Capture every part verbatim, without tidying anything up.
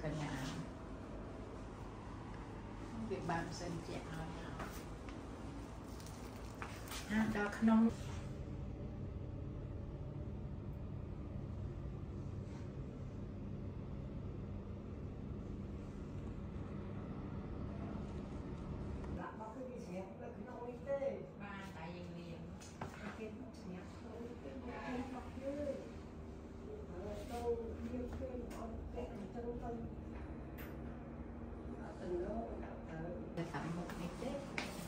cả nhà việc bạn xem chẹt rồi ha đó không ba tại vì liền tặng một ngày Tết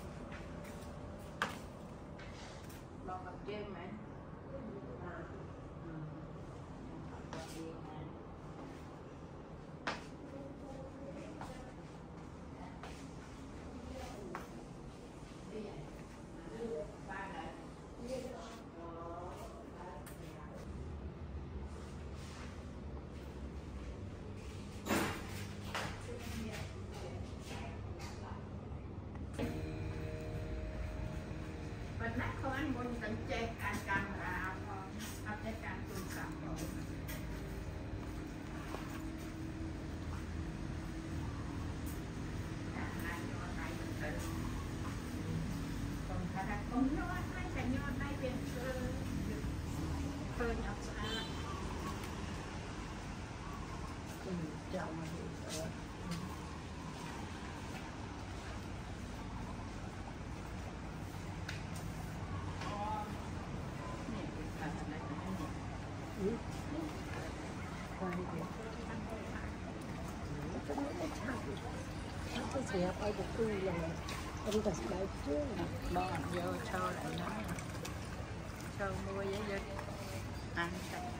lo gặp trên mà nát không anh muốn tận che càng càng làเอาแต่การตุนสามร้อยai cho tay mình tự cònถ้าkhông nhớ ai phải nhớ tay bên phơi nhỏ xa chào mà hiểu rồi cái xe ở một khu là anh ta sẽ lấy trước bỏ vô cho lại nó cho mua giấy giấy ăn